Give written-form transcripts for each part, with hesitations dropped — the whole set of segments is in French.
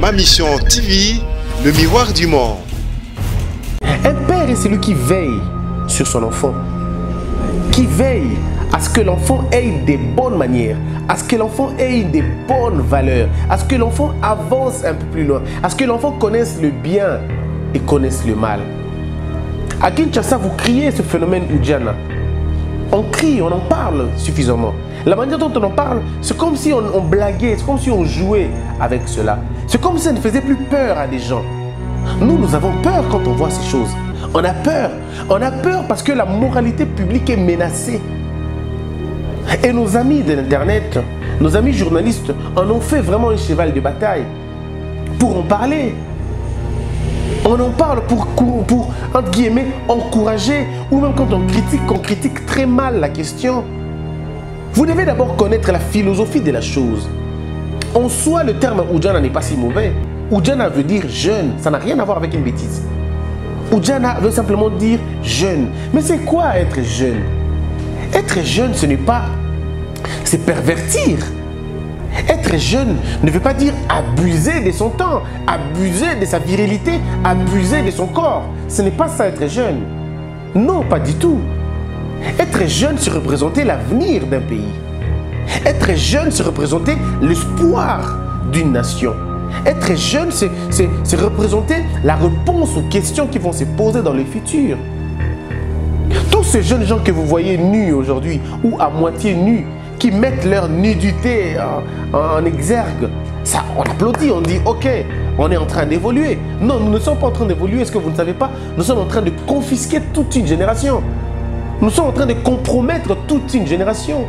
Ma Mission TV, le miroir du monde. Un père est celui qui veille sur son enfant, qui veille à ce que l'enfant ait des bonnes manières, à ce que l'enfant ait des bonnes valeurs, à ce que l'enfant avance un peu plus loin, à ce que l'enfant connaisse le bien et connaisse le mal. À Kinshasa, vous criez ce phénomène Oudjana. On crie, on en parle suffisamment. La manière dont on en parle, c'est comme si on blaguait, c'est comme si on jouait avec cela. C'est comme si ça ne faisait plus peur à des gens. Nous avons peur quand on voit ces choses. On a peur. On a peur parce que la moralité publique est menacée. Et nos amis de l'Internet, nos amis journalistes en ont fait vraiment un cheval de bataille pour en parler. On en parle pour entre guillemets, encourager, ou même quand on critique très mal la question. Vous devez d'abord connaître la philosophie de la chose. En soi, le terme Oudjana n'est pas si mauvais. Oudjana veut dire jeune, ça n'a rien à voir avec une bêtise. Oudjana veut simplement dire jeune. Mais c'est quoi être jeune? Être jeune, ce n'est pas... c'est pervertir. Être jeune ne veut pas dire abuser de son temps, abuser de sa virilité, abuser de son corps. Ce n'est pas ça être jeune. Non, pas du tout. Être jeune, c'est représenter l'avenir d'un pays. Être jeune, c'est représenter l'espoir d'une nation. Être jeune, c'est représenter la réponse aux questions qui vont se poser dans le futur. Tous ces jeunes gens que vous voyez nus aujourd'hui ou à moitié nus, qui mettent leur nudité en exergue, ça, on applaudit, on dit ok, on est en train d'évoluer. Non, nous ne sommes pas en train d'évoluer, est-ce que vous ne savez pas? Nous sommes en train de confisquer toute une génération. Nous sommes en train de compromettre toute une génération.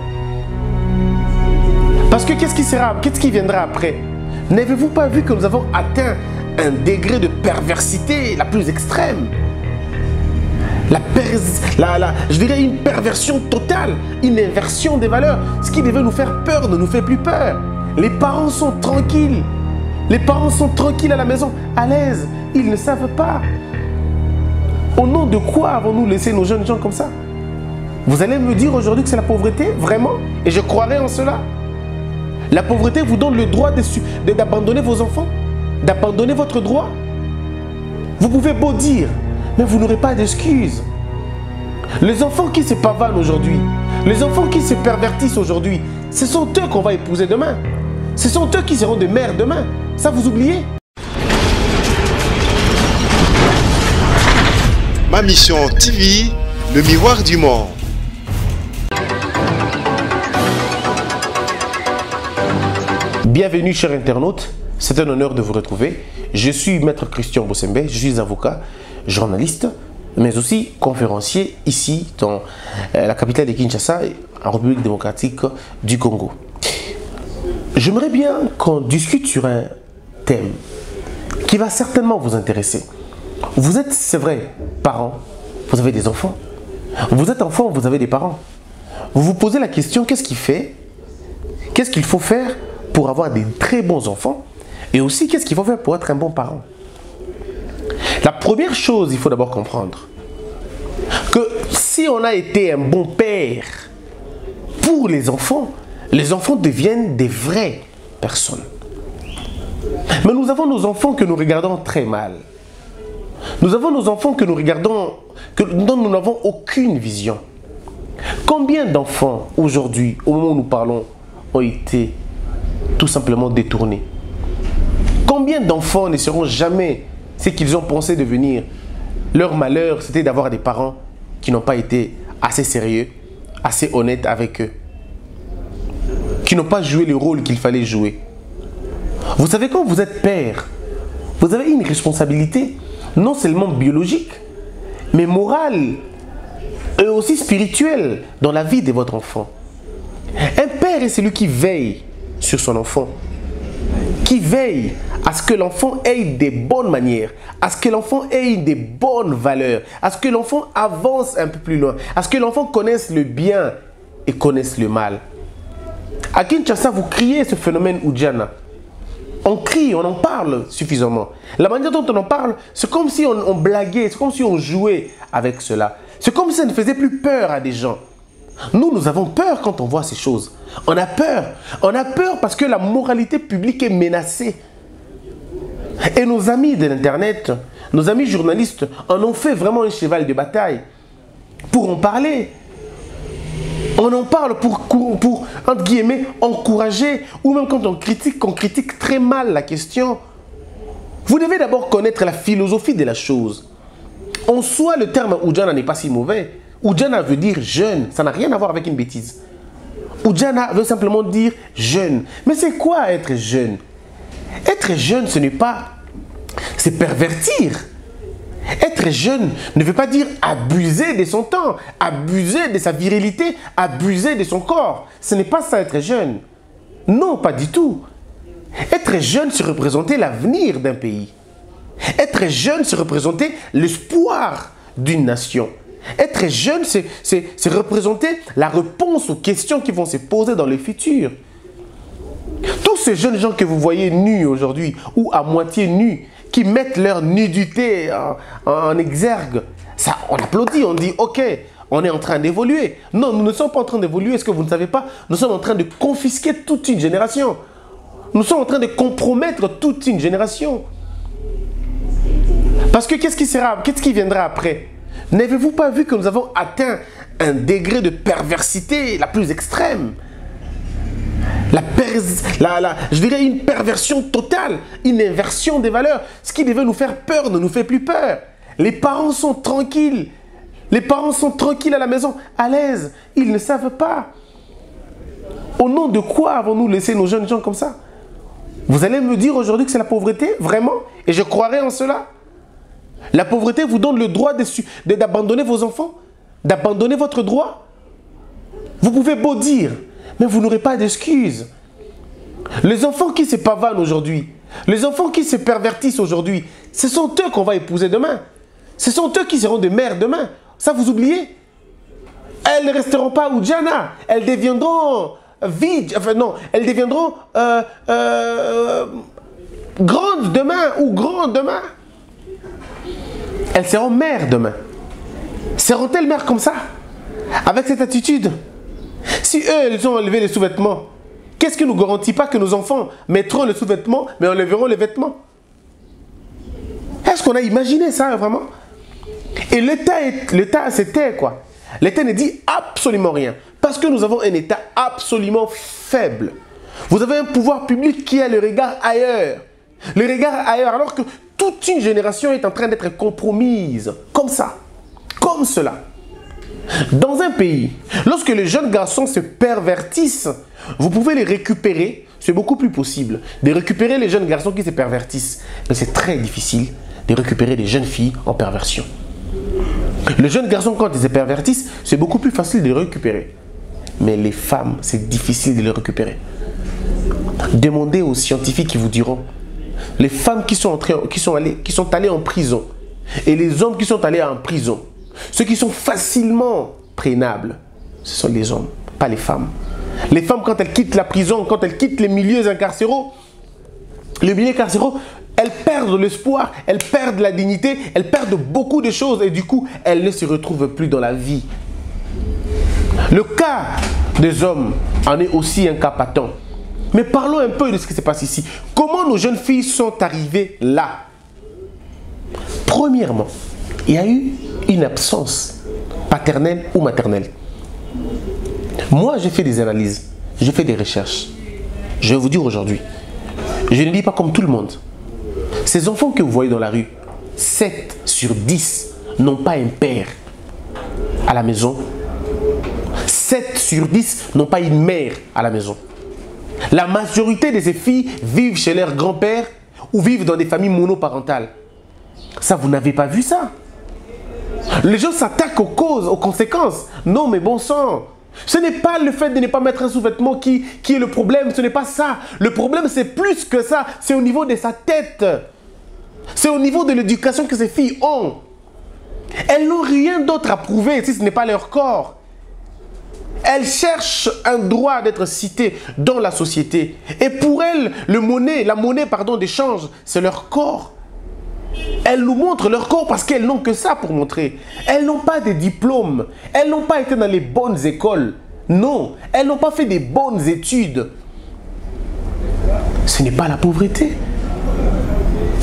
Parce que qu'est-ce qui viendra après? N'avez-vous pas vu que nous avons atteint un degré de perversité la plus extrême? Je dirais une perversion totale, une inversion des valeurs. Ce qui devait nous faire peur ne nous fait plus peur. Les parents sont tranquilles. Les parents sont tranquilles à la maison, à l'aise. Ils ne savent pas. Au nom de quoi avons-nous laissé nos jeunes gens comme ça? Vous allez me dire aujourd'hui que c'est la pauvreté, vraiment? Et je croirais en cela. La pauvreté vous donne le droit d'abandonner vos enfants, d'abandonner votre droit. Vous pouvez beau dire, mais vous n'aurez pas d'excuses. Les enfants qui se pavanent aujourd'hui, les enfants qui se pervertissent aujourd'hui, ce sont eux qu'on va épouser demain. Ce sont eux qui seront des mères demain. Ça, vous oubliez? Ma Mission TV, le miroir du monde. Bienvenue chers internautes, c'est un honneur de vous retrouver. Je suis Maître Christian Bossembe, je suis avocat, journaliste, mais aussi conférencier ici dans la capitale de Kinshasa, en République démocratique du Congo. J'aimerais bien qu'on discute sur un thème qui va certainement vous intéresser. Vous êtes, c'est vrai, parents, vous avez des enfants. Vous êtes enfant, vous avez des parents. Vous vous posez la question, qu'est-ce qu'il faut faire pour avoir des très bons enfants? Et aussi, qu'est-ce qu'il faut faire pour être un bon parent? La première chose, il faut d'abord comprendre que si on a été un bon père pour les enfants deviennent des vraies personnes. Mais nous avons nos enfants que nous regardons très mal. Nous avons nos enfants que nous regardons, dont nous n'avons aucune vision. Combien d'enfants aujourd'hui, au moment où nous parlons, ont été tout simplement détournés? Combien d'enfants ne seront jamais ce qu'ils ont pensé devenir? Leur malheur, c'était d'avoir des parents qui n'ont pas été assez sérieux, assez honnêtes avec eux, qui n'ont pas joué le rôle qu'il fallait jouer. Vous savez, quand vous êtes père, vous avez une responsabilité non seulement biologique, mais morale et aussi spirituelle dans la vie de votre enfant. Un père est celui qui veille sur son enfant, qui veille à ce que l'enfant ait des bonnes manières, à ce que l'enfant ait des bonnes valeurs, à ce que l'enfant avance un peu plus loin, à ce que l'enfant connaisse le bien et connaisse le mal. À Kinshasa, vous criez ce phénomène Oudjana. On crie, on en parle suffisamment. La manière dont on en parle, c'est comme si on blaguait, c'est comme si on jouait avec cela. C'est comme si ça ne faisait plus peur à des gens. Nous avons peur quand on voit ces choses. On a peur. On a peur parce que la moralité publique est menacée. Et nos amis de l'Internet, nos amis journalistes en ont fait vraiment un cheval de bataille pour en parler. On en parle pour entre guillemets, encourager, ou même quand on critique très mal la question. Vous devez d'abord connaître la philosophie de la chose. En soi, le terme Oudjana n'est pas si mauvais. Oudjana veut dire jeune, ça n'a rien à voir avec une bêtise. Oudjana veut simplement dire jeune. Mais c'est quoi être jeune? Être jeune, ce n'est pas... c'est pervertir. Être jeune ne veut pas dire abuser de son temps, abuser de sa virilité, abuser de son corps. Ce n'est pas ça être jeune. Non, pas du tout. Être jeune, c'est représenter l'avenir d'un pays. Être jeune, c'est représenter l'espoir d'une nation. Être jeune, c'est représenter la réponse aux questions qui vont se poser dans le futur. Tous ces jeunes gens que vous voyez nus aujourd'hui, ou à moitié nus, qui mettent leur nudité en exergue, ça, on applaudit, on dit ok, on est en train d'évoluer. Non, nous ne sommes pas en train d'évoluer, est-ce que vous ne savez pas? Nous sommes en train de confisquer toute une génération. Nous sommes en train de compromettre toute une génération. Parce que qu'est-ce qui viendra après? N'avez-vous pas vu que nous avons atteint un degré de perversité la plus extrême? Je dirais une perversion totale, une inversion des valeurs. Ce qui devait nous faire peur ne nous fait plus peur. Les parents sont tranquilles. Les parents sont tranquilles à la maison, à l'aise. Ils ne savent pas. Au nom de quoi avons-nous laissé nos jeunes gens comme ça? Vous allez me dire aujourd'hui que c'est la pauvreté, vraiment? Et je croirais en cela. La pauvreté vous donne le droit d'abandonner vos enfants, d'abandonner votre droit. Vous pouvez beau dire, mais vous n'aurez pas d'excuses. Les enfants qui se pavanent aujourd'hui, les enfants qui se pervertissent aujourd'hui, ce sont eux qu'on va épouser demain. Ce sont eux qui seront des mères demain. Ça, vous oubliez? Elles ne resteront pas Oudjana. Elles deviendront vides. Enfin non, elles deviendront grandes demain ou grandes demain. Elles seront mères demain. Seront-elles mères comme ça? Avec cette attitude? Si eux, ils ont enlevé les sous-vêtements, qu'est-ce qui ne nous garantit pas que nos enfants mettront les sous-vêtements, mais enlèveront les vêtements? Est-ce qu'on a imaginé ça vraiment? Et l'État c'était quoi? L'État ne dit absolument rien. Parce que nous avons un État absolument faible. Vous avez un pouvoir public qui a le regard ailleurs. Le regard ailleurs, alors que toute une génération est en train d'être compromise. Comme ça. Comme cela. Dans un pays, lorsque les jeunes garçons se pervertissent, vous pouvez les récupérer. C'est beaucoup plus possible de récupérer les jeunes garçons qui se pervertissent. Mais c'est très difficile de récupérer les jeunes filles en perversion. Les jeunes garçons, quand ils se pervertissent, c'est beaucoup plus facile de les récupérer. Mais les femmes, c'est difficile de les récupérer. Demandez aux scientifiques qui vous diront. Les femmes qui sont allées en prison et les hommes qui sont allés en prison, ceux qui sont facilement prenables, ce sont les hommes, pas les femmes. Les femmes, quand elles quittent la prison, quand elles quittent les milieux carcéraux, elles perdent l'espoir, elles perdent la dignité, elles perdent beaucoup de choses et du coup, elles ne se retrouvent plus dans la vie. Le cas des hommes en est aussi un cas patent. Mais parlons un peu de ce qui se passe ici. Comment nos jeunes filles sont arrivées là? Premièrement, il y a eu une absence paternelle ou maternelle. Moi, j'ai fait des analyses, j'ai fait des recherches. Je vais vous dire aujourd'hui, je ne dis pas comme tout le monde. Ces enfants que vous voyez dans la rue, 7 sur 10 n'ont pas un père à la maison. 7 sur 10 n'ont pas une mère à la maison. La majorité de ces filles vivent chez leur grand-père ou vivent dans des familles monoparentales. Ça, vous n'avez pas vu ça? Les gens s'attaquent aux causes, aux conséquences. Non, mais bon sang. Ce n'est pas le fait de ne pas mettre un sous-vêtement qui est le problème. Ce n'est pas ça. Le problème, c'est plus que ça. C'est au niveau de sa tête. C'est au niveau de l'éducation que ces filles ont. Elles n'ont rien d'autre à prouver si ce n'est pas leur corps. Elles cherchent un droit d'être citées dans la société. Et pour elles, la monnaie d'échange, c'est leur corps. Elles nous montrent leur corps parce qu'elles n'ont que ça pour montrer. Elles n'ont pas de diplôme. Elles n'ont pas été dans les bonnes écoles. Non, elles n'ont pas fait des bonnes études. Ce n'est pas la pauvreté.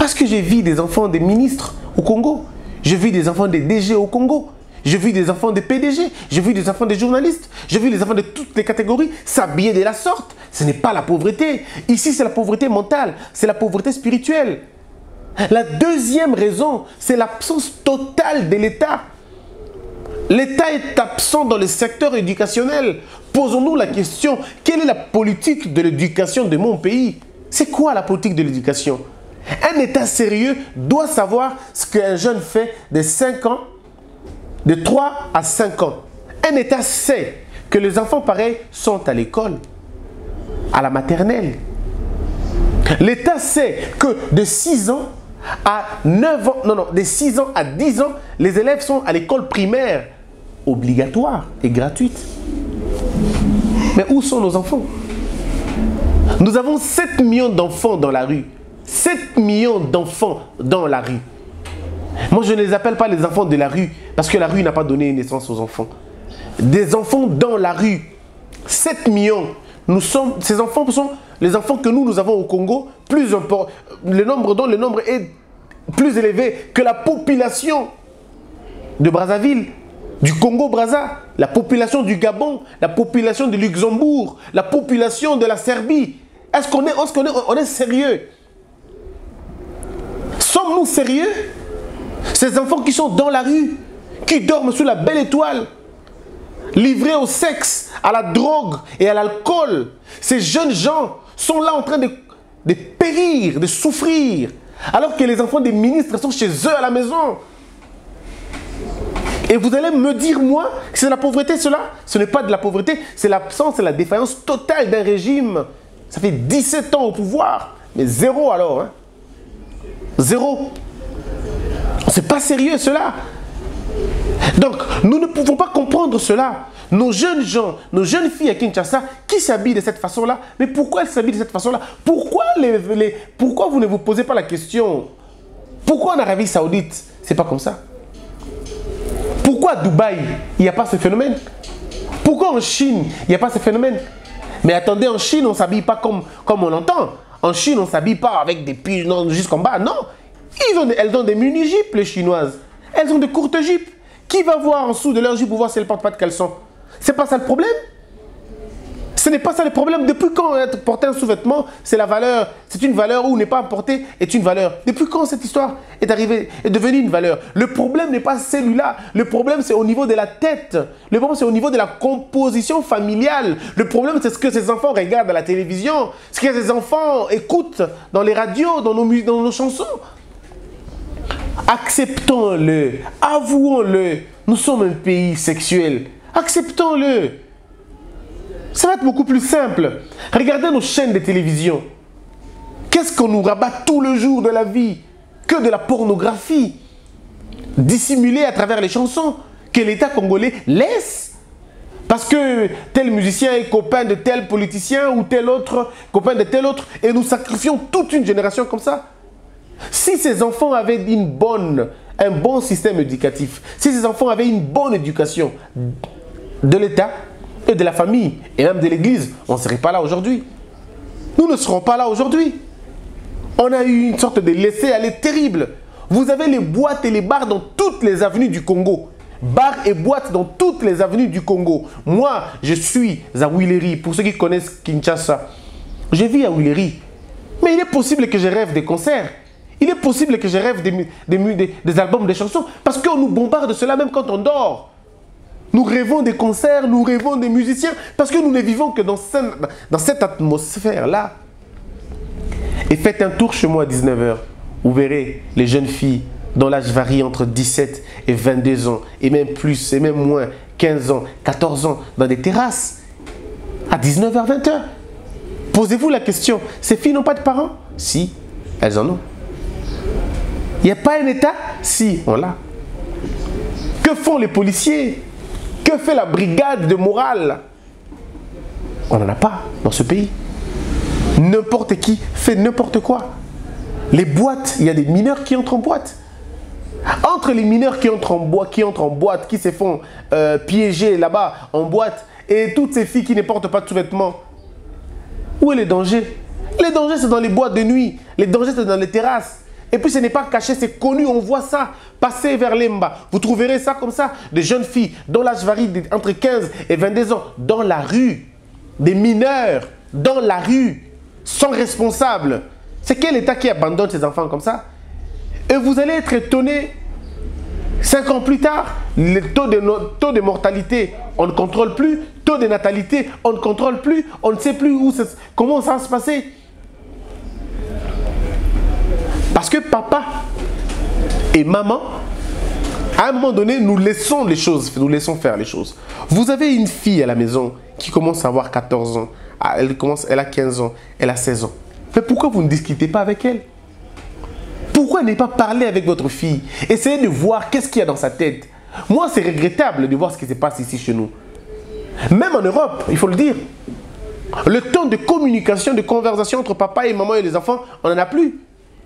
Parce que j'ai vu des enfants des ministres au Congo. J'ai vu des enfants des DG au Congo. J'ai vu des enfants des PDG. J'ai vu des enfants des journalistes. J'ai vu des enfants de toutes les catégories s'habiller de la sorte. Ce n'est pas la pauvreté. Ici, c'est la pauvreté mentale. C'est la pauvreté spirituelle. La deuxième raison, c'est l'absence totale de l'État. L'État est absent dans le secteur éducationnel. Posons-nous la question, quelle est la politique de l'éducation de mon pays? C'est quoi la politique de l'éducation? Un État sérieux doit savoir ce qu'un jeune fait de 5 ans, de 3 à 5 ans. Un État sait que les enfants pareils sont à l'école, à la maternelle. L'État sait que de 6 ans à 9 ans, de 6 ans à 10 ans, les élèves sont à l'école primaire, obligatoire et gratuite. Mais où sont nos enfants? Nous avons 7 millions d'enfants dans la rue. 7 millions d'enfants dans la rue. Moi, je ne les appelle pas les enfants de la rue, parce que la rue n'a pas donné naissance aux enfants. Des enfants dans la rue. 7 millions. Ces enfants sont les enfants que nous avons au Congo. Le nombre est plus élevé que la population de Brazzaville, du Congo-Brazza, la population du Gabon, la population du Luxembourg, la population de la Serbie. Est-ce qu'on est sérieux? Sommes-nous sérieux? Ces enfants qui sont dans la rue, qui dorment sous la belle étoile, livrés au sexe, à la drogue et à l'alcool, ces jeunes gens sont là en train de périr, de souffrir, alors que les enfants des ministres sont chez eux à la maison. Et vous allez me dire, moi, que c'est de la pauvreté, cela? Ce n'est pas de la pauvreté, c'est l'absence et la défaillance totale d'un régime. Ça fait 17 ans au pouvoir, mais zéro alors. Hein? Zéro. C'est pas sérieux cela. Donc, nous ne pouvons pas comprendre cela. Nos jeunes gens, nos jeunes filles à Kinshasa, qui s'habillent de cette façon-là, mais pourquoi elles s'habillent de cette façon-là? Pourquoi vous ne vous posez pas la question? Pourquoi en Arabie Saoudite, c'est pas comme ça? Pourquoi à Dubaï, il n'y a pas ce phénomène? Pourquoi en Chine, il n'y a pas ce phénomène? Mais attendez, en Chine, on ne s'habille pas comme on entend. En Chine, on ne s'habille pas avec des pulls jusqu'en bas. Non, elles ont des mini-jupes, les Chinoises. Elles ont des courtes jupes. Qui va voir en dessous de leur jupe pour voir si elles ne portent pas de caleçon? C'est pas ça le problème? Ce n'est pas ça le problème. Depuis quand porter un sous-vêtement, c'est une valeur ou n'est pas porté est une valeur? Depuis quand cette histoire est devenue une valeur? Le problème n'est pas celui-là. Le problème, c'est au niveau de la tête. Le problème, c'est au niveau de la composition familiale. Le problème, c'est ce que ces enfants regardent à la télévision, ce que ces enfants écoutent dans les radios, dans nos chansons. Acceptons-le, avouons-le. Nous sommes un pays sexuel. Acceptons-le. Ça va être beaucoup plus simple. Regardez nos chaînes de télévision. Qu'est-ce qu'on nous rabat tout le jour de la vie? Que de la pornographie. Dissimulée à travers les chansons que l'État congolais laisse. Parce que tel musicien est copain de tel politicien ou tel autre, copain de tel autre. Et nous sacrifions toute une génération comme ça. Si ces enfants avaient un bon système éducatif, si ces enfants avaient une bonne éducation de l'État et de la famille et même de l'Église, on ne serait pas là aujourd'hui. Nous ne serons pas là aujourd'hui. On a eu une sorte de laisser-aller terrible. Vous avez les boîtes et les bars dans toutes les avenues du Congo. Bars et boîtes dans toutes les avenues du Congo. Moi, je suis à Willery, pour ceux qui connaissent Kinshasa. Je vis à Willery. Mais il est possible que je rêve des concerts. Il est possible que je rêve des albums, des chansons, parce qu'on nous bombarde de cela même quand on dort. Nous rêvons des concerts, nous rêvons des musiciens, parce que nous ne vivons que dans cette atmosphère-là. Et faites un tour chez moi à 19 h. Vous verrez les jeunes filles dont l'âge varie entre 17 et 22 ans, et même plus, et même moins, 15 ans, 14 ans, dans des terrasses, à 19 h, 20 h. Posez-vous la question, ces filles n'ont pas de parents? Si, elles en ont. Il n'y a pas un État? Si, on l'a. Que font les policiers? Que fait la brigade de morale? On n'en a pas dans ce pays. N'importe qui fait n'importe quoi. Les boîtes, il y a des mineurs qui entrent en boîte. Entre les mineurs qui entrent en boîte, qui se font piéger là-bas en boîte, et toutes ces filles qui ne portent pas de sous-vêtements, où est le danger? Les dangers, c'est dans les boîtes de nuit. Les dangers, c'est dans les terrasses. Et puis ce n'est pas caché, c'est connu, on voit ça. Passez vers l'Emba, vous trouverez ça comme ça. Des jeunes filles dont l'âge varie entre 15 et 22 ans, dans la rue. Des mineurs, dans la rue, sans responsable. C'est quel État qui abandonne ses enfants comme ça? Et vous allez être étonné. 5 ans plus tard, le taux de mortalité, on ne contrôle plus. Taux de natalité, on ne contrôle plus. On ne sait plus comment ça va se passer. Parce que papa et maman, à un moment donné, nous laissons les choses, nous laissons faire les choses. Vous avez une fille à la maison qui commence à avoir 14 ans. Elle a 15 ans, elle a 16 ans. Mais pourquoi vous ne discutez pas avec elle? Pourquoi ne pas parler avec votre fille? Essayez de voir qu'est-ce qu'il y a dans sa tête. Moi, c'est regrettable de voir ce qui se passe ici chez nous. Même en Europe, il faut le dire. Le temps de communication, de conversation entre papa et maman et les enfants, on n'en a plus.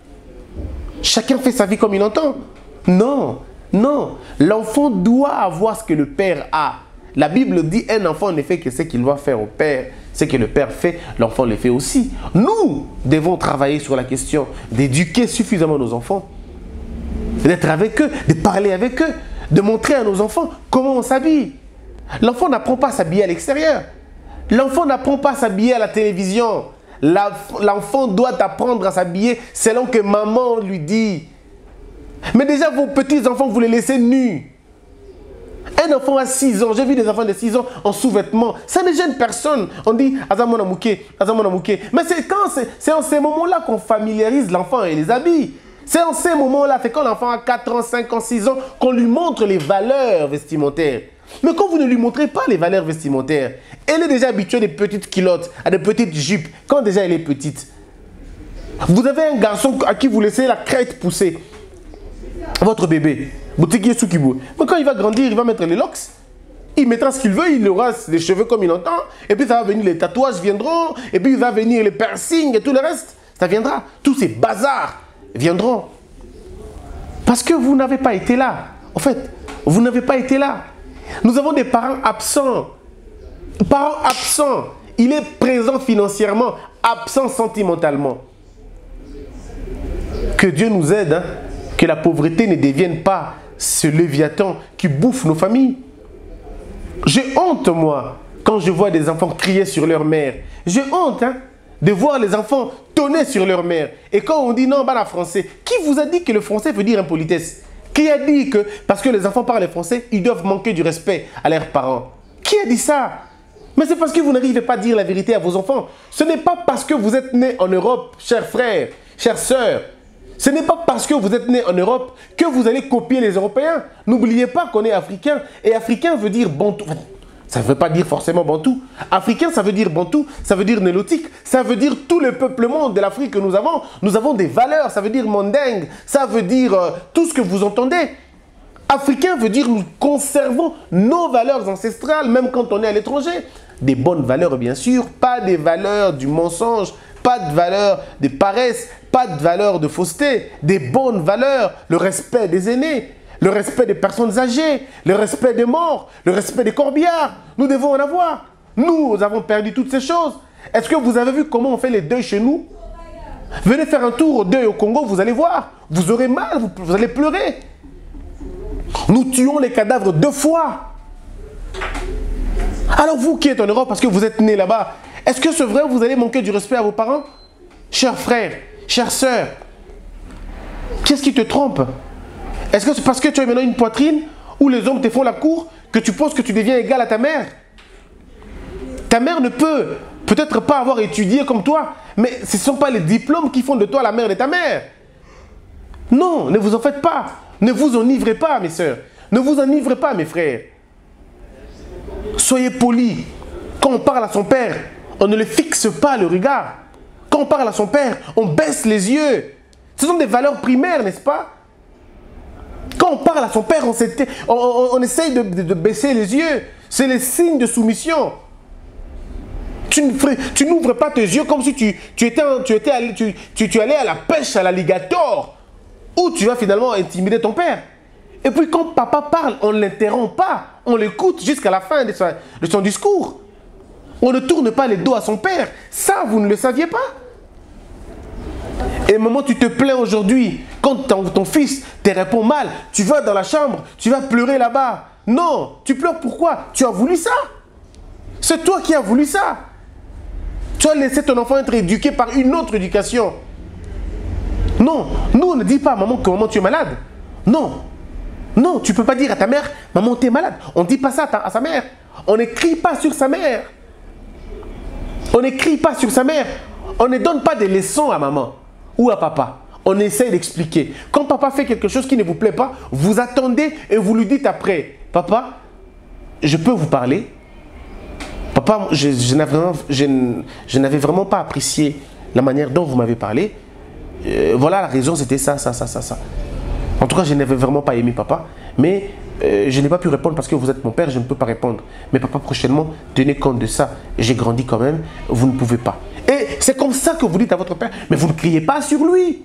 Chacun fait sa vie comme il entend. Non, non. L'enfant doit avoir ce que le père a. La Bible dit un enfant ne fait que ce qu'il doit faire au père. Ce que le père fait, l'enfant le fait aussi. Nous devons travailler sur la question d'éduquer suffisamment nos enfants, d'être avec eux, de parler avec eux, de montrer à nos enfants comment on s'habille. L'enfant n'apprend pas à s'habiller à l'extérieur. L'enfant n'apprend pas à s'habiller à la télévision. L'enfant doit apprendre à s'habiller selon que maman lui dit. Mais déjà, vos petits-enfants, vous les laissez nus. Un enfant à 6 ans, j'ai vu des enfants de 6 ans en sous-vêtements. Ça ne gêne personne. On dit Azamona Mouké, Azamona Mouké. Mais c'est en ces moments-là qu'on familiarise l'enfant et les habille. C'est en ces moments-là, c'est quand l'enfant a 4 ans, 5 ans, 6 ans, qu'on lui montre les valeurs vestimentaires. Mais quand vous ne lui montrez pas les valeurs vestimentaires, elle est déjà habituée à des petites culottes, à des petites jupes, quand déjà elle est petite. Vous avez un garçon à qui vous laissez la crête pousser. Votre bébé. Mais quand il va grandir, il va mettre les locks. Il mettra ce qu'il veut, il aura les cheveux comme il entend. Et puis ça va venir, les tatouages viendront. Et puis il va venir les piercings et tout le reste. Ça viendra. Tous ces bazars viendront. Parce que vous n'avez pas été là. En fait, vous n'avez pas été là. Nous avons des parents absents. Parents absents. Il est présent financièrement, absent sentimentalement. Que Dieu nous aide, hein, que la pauvreté ne devienne pas ce léviathan qui bouffe nos familles. J'ai honte, moi, quand je vois des enfants crier sur leur mère. J'ai honte, hein, de voir les enfants tonner sur leur mère. Et quand on dit non, bah, la français, qui vous a dit que le français veut dire impolitesse? Qui a dit que parce que les enfants parlent français, ils doivent manquer du respect à leurs parents? Qui a dit ça? Mais c'est parce que vous n'arrivez pas à dire la vérité à vos enfants. Ce n'est pas parce que vous êtes nés en Europe, chers frères, chères sœurs. Ce n'est pas parce que vous êtes nés en Europe que vous allez copier les Européens. N'oubliez pas qu'on est africain. Et africain veut dire bantou. Ça ne veut pas dire forcément bantou. Africain, ça veut dire bantou. Ça veut dire nélotique. Ça veut dire tout le peuplement de l'Afrique que nous avons. Nous avons des valeurs. Ça veut dire mandingue. Ça veut dire tout ce que vous entendez. Africain veut dire nous conservons nos valeurs ancestrales, même quand on est à l'étranger. Des bonnes valeurs, bien sûr. Pas des valeurs du mensonge. Pas de valeurs de paresse. Pas de valeurs de fausseté, des bonnes valeurs, le respect des aînés, le respect des personnes âgées, le respect des morts, le respect des corbillards. Nous devons en avoir. Nous avons perdu toutes ces choses. Est-ce que vous avez vu comment on fait les deuils chez nous? Venez faire un tour au deuil au Congo, vous allez voir. Vous aurez mal, vous allez pleurer. Nous tuons les cadavres 2 fois. Alors vous qui êtes en Europe, parce que vous êtes né là-bas, est-ce que c'est vrai que vous allez manquer du respect à vos parents? Chers frères, chère sœur, qu'est-ce qui te trompe? Est-ce que c'est parce que tu as maintenant une poitrine où les hommes te font la cour que tu penses que tu deviens égal à ta mère? Ta mère ne peut peut-être pas avoir étudié comme toi, mais ce ne sont pas les diplômes qui font de toi la mère de ta mère. Non, ne vous en faites pas. Ne vous enivrez pas, mes sœurs. Ne vous enivrez pas, mes frères. Soyez polis. Quand on parle à son père, on ne le fixe pas le regard. Quand on parle à son père, on baisse les yeux. Ce sont des valeurs primaires, n'est-ce pas? Quand on parle à son père, on essaye de baisser les yeux. C'est les signes de soumission. Tu n'ouvres pas tes yeux comme si tu allais à la pêche à l'alligator, où tu vas finalement intimider ton père. Et puis quand papa parle, on ne l'interrompt pas. On l'écoute jusqu'à la fin de son discours. On ne tourne pas les dos à son père. Ça, vous ne le saviez pas? Et maman, tu te plains aujourd'hui. Quand ton fils te répond mal, tu vas dans la chambre, tu vas pleurer là-bas. Non, tu pleures pourquoi? Tu as voulu ça. C'est toi qui as voulu ça. Tu as laissé ton enfant être éduqué par une autre éducation. Non, nous on ne dit pas à maman que maman tu es malade. Non. Non, tu ne peux pas dire à ta mère, maman tu es malade. On ne dit pas ça à sa mère. On ne crie pas sur sa mère. On ne crie pas sur sa mère. On ne donne pas des leçons à maman ou à papa. On essaie d'expliquer. Quand papa fait quelque chose qui ne vous plaît pas, vous attendez et vous lui dites après, papa, je peux vous parler? Papa, je n'avais vraiment pas apprécié la manière dont vous m'avez parlé. Voilà la raison, c'était ça. En tout cas, je n'avais vraiment pas aimé papa. Mais je n'ai pas pu répondre parce que vous êtes mon père, je ne peux pas répondre. Mais papa, prochainement, tenez compte de ça. J'ai grandi quand même, vous ne pouvez pas. Et c'est comme ça que vous dites à votre père, mais vous ne criez pas sur lui.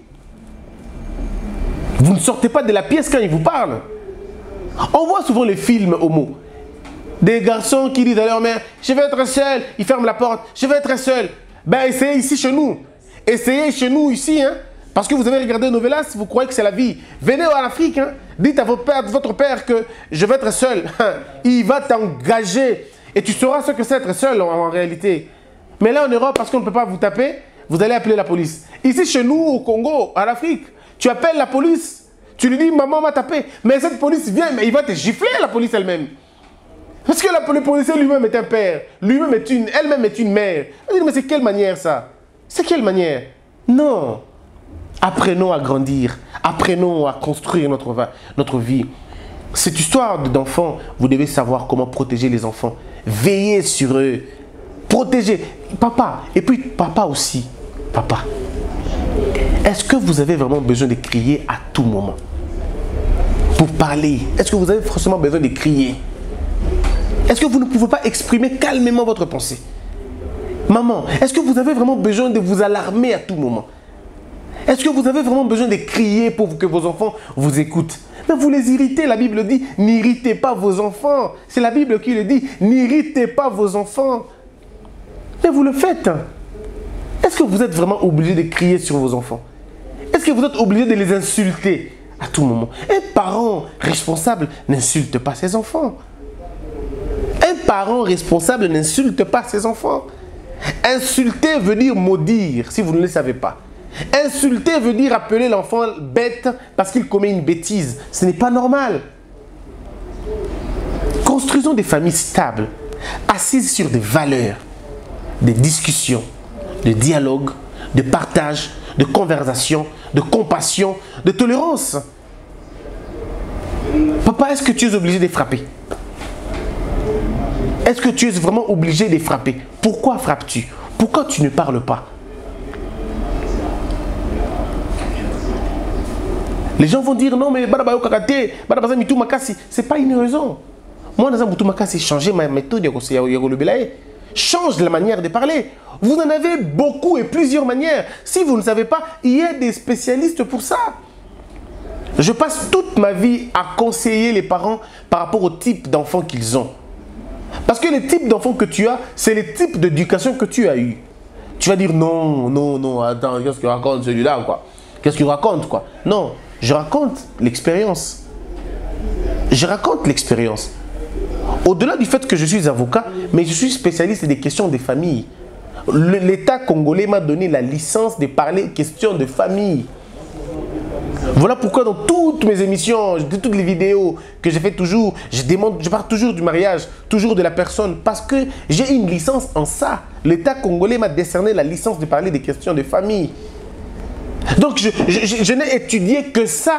Vous ne sortez pas de la pièce quand il vous parle. On voit souvent les films homo. Des garçons qui disent à leur mère, je vais être seul, ils ferment la porte, je vais être seul. Ben essayez ici chez nous. Essayez chez nous ici, hein. Parce que vous avez regardé Novelas, vous croyez que c'est la vie. Venez en Afrique, hein. Dites à votre père que je vais être seul. Il va t'engager. Et tu sauras ce que c'est être seul en réalité. Mais là en Europe, parce qu'on ne peut pas vous taper, vous allez appeler la police. Ici chez nous, au Congo, en Afrique, tu appelles la police. Tu lui dis, maman m'a tapé. Mais cette police vient, mais il va te gifler, la police elle-même. Parce que le policier lui-même est un père. Elle-même est une mère. Elle dit, mais c'est quelle manière ça? C'est quelle manière? Non. Apprenons à grandir. Apprenons à construire notre vie. Cette histoire d'enfants, vous devez savoir comment protéger les enfants. Veillez sur eux. Protéger. Papa. Et puis papa aussi. Papa. Est-ce que vous avez vraiment besoin de crier à tout moment? Pour parler. Est-ce que vous avez forcément besoin de crier? Est-ce que vous ne pouvez pas exprimer calmement votre pensée? Maman, est-ce que vous avez vraiment besoin de vous alarmer à tout moment? Est-ce que vous avez vraiment besoin de crier pour que vos enfants vous écoutent? Mais vous les irritez, la Bible dit, n'irritez pas vos enfants. C'est la Bible qui le dit, n'irritez pas vos enfants. Mais vous le faites. Est-ce que vous êtes vraiment obligé de crier sur vos enfants? Est-ce que vous êtes obligé de les insulter à tout moment? Un parent responsable n'insulte pas ses enfants. Un parent responsable n'insulte pas ses enfants. Insulter veut dire maudire, si vous ne le savez pas. Insulter veut dire appeler l'enfant bête parce qu'il commet une bêtise. Ce n'est pas normal. Construisons des familles stables, assises sur des valeurs, des discussions, de dialogue, de partage, de conversation, de compassion, de tolérance. Papa, est-ce que tu es obligé de frapper? Est-ce que tu es vraiment obligé de frapper? Pourquoi frappes-tu? Pourquoi tu ne parles pas? Les gens vont dire non, mais c'est pas une raison. Moi, j'ai changé ma méthode. Change la manière de parler. Vous en avez beaucoup et plusieurs manières. Si vous ne savez pas, il y a des spécialistes pour ça. Je passe toute ma vie à conseiller les parents par rapport au type d'enfants qu'ils ont. Parce que le type d'enfant que tu as, c'est le type d'éducation que tu as eu. Tu vas dire non, attends, qu'est-ce qu'il raconte celui-là, quoi? Qu'est-ce qu'il raconte, quoi? Non, je raconte l'expérience. Je raconte l'expérience. Au-delà du fait que je suis avocat, mais je suis spécialiste des questions des familles. L'État congolais m'a donné la licence de parler questions de famille. Voilà pourquoi dans toutes mes émissions, toutes les vidéos que je fais toujours, je parle toujours du mariage, toujours de la personne, parce que j'ai une licence en ça. L'État congolais m'a décerné la licence de parler des questions de famille. Donc je n'ai étudié que ça.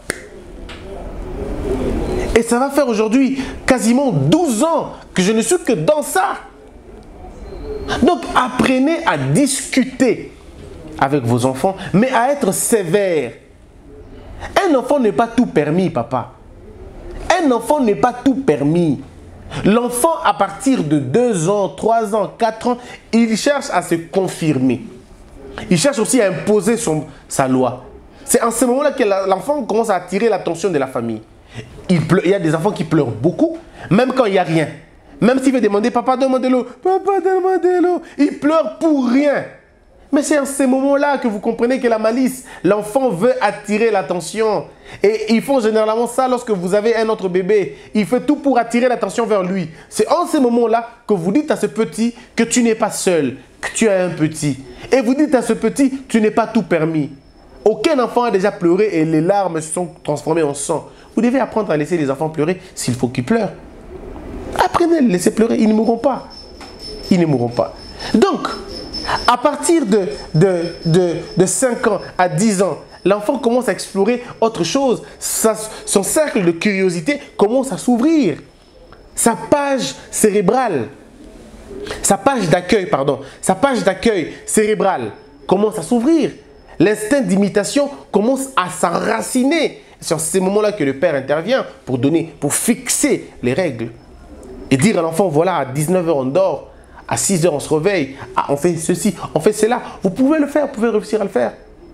Et ça va faire aujourd'hui quasiment 12 ans que je ne suis que dans ça. Donc apprenez à discuter avec vos enfants, mais à être sévère. Un enfant n'est pas tout permis, papa. Un enfant n'est pas tout permis. L'enfant, à partir de 2 ans, 3 ans, 4 ans, il cherche à se confirmer. Il cherche aussi à imposer sa loi. C'est en ce moment-là que l'enfant commence à attirer l'attention de la famille. Il y a des enfants qui pleurent beaucoup, même quand il n'y a rien. Même s'il veut demander, papa, demandez-le. Papa, demandez-le. Il pleure pour rien. Mais c'est en ces moments-là que vous comprenez que la malice, l'enfant veut attirer l'attention. Et ils font généralement ça lorsque vous avez un autre bébé. Il fait tout pour attirer l'attention vers lui. C'est en ces moments-là que vous dites à ce petit que tu n'es pas seul, que tu as un petit. Et vous dites à ce petit, tu n'es pas tout permis. Aucun enfant a déjà pleuré et les larmes se sont transformées en sang. Vous devez apprendre à laisser les enfants pleurer s'il faut qu'ils pleurent. Apprenez à les laisser pleurer, ils ne mourront pas. Ils ne mourront pas. Donc, à partir de 5 ans à 10 ans, l'enfant commence à explorer autre chose. Son cercle de curiosité commence à s'ouvrir. Sa page cérébrale, sa page d'accueil cérébrale commence à s'ouvrir. L'instinct d'imitation commence à s'enraciner. C'est en ces moments-là que le père intervient pour fixer les règles. Et dire à l'enfant, voilà, à 19 h on dort, à 6 h on se réveille, on fait ceci, on fait cela. Vous pouvez le faire, vous pouvez réussir à le faire.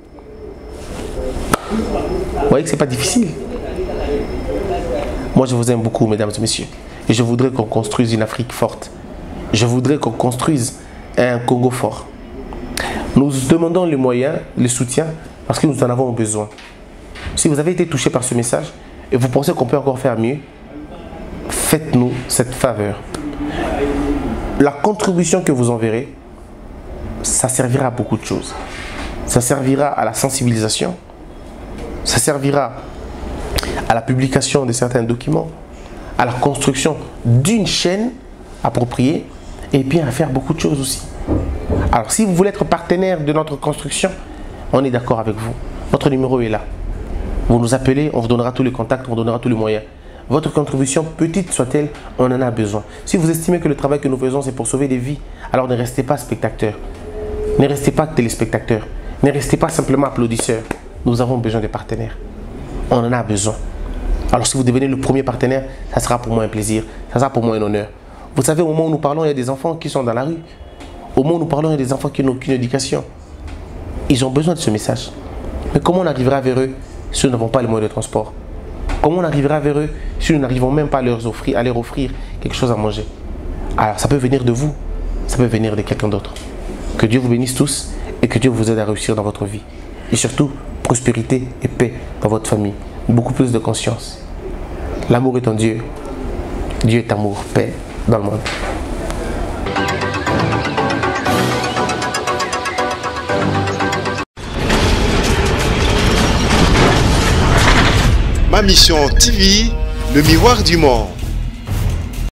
Vous voyez que ce n'est pas difficile. Moi, je vous aime beaucoup, mesdames et messieurs. Et je voudrais qu'on construise une Afrique forte. Je voudrais qu'on construise un Congo fort. Nous demandons les moyens, le soutien, parce que nous en avons besoin. Si vous avez été touché par ce message et vous pensez qu'on peut encore faire mieux, faites-nous cette faveur. La contribution que vous enverrez, ça servira à beaucoup de choses. Ça servira à la sensibilisation, ça servira à la publication de certains documents, à la construction d'une chaîne appropriée et puis à faire beaucoup de choses aussi. Alors si vous voulez être partenaire de notre construction, on est d'accord avec vous. Notre numéro est là. Vous nous appelez, on vous donnera tous les contacts, on vous donnera tous les moyens. Votre contribution, petite soit-elle, on en a besoin. Si vous estimez que le travail que nous faisons, c'est pour sauver des vies, alors ne restez pas spectateurs. Ne restez pas téléspectateurs. Ne restez pas simplement applaudisseurs. Nous avons besoin de partenaires. On en a besoin. Alors si vous devenez le premier partenaire, ça sera pour moi un plaisir. Ça sera pour moi un honneur. Vous savez, au moment où nous parlons, il y a des enfants qui sont dans la rue. Au moment où nous parlons, il y a des enfants qui n'ont aucune éducation. Ils ont besoin de ce message. Mais comment on arrivera vers eux si nous n'avons pas les moyens de transport? Comment on arrivera vers eux si nous n'arrivons même pas à leur offrir quelque chose à manger? Alors ça peut venir de vous, ça peut venir de quelqu'un d'autre. Que Dieu vous bénisse tous et que Dieu vous aide à réussir dans votre vie. Et surtout, prospérité et paix dans votre famille. Beaucoup plus de conscience. L'amour est en Dieu. Dieu est amour, paix dans le monde. Ma Mission TV, le miroir du monde.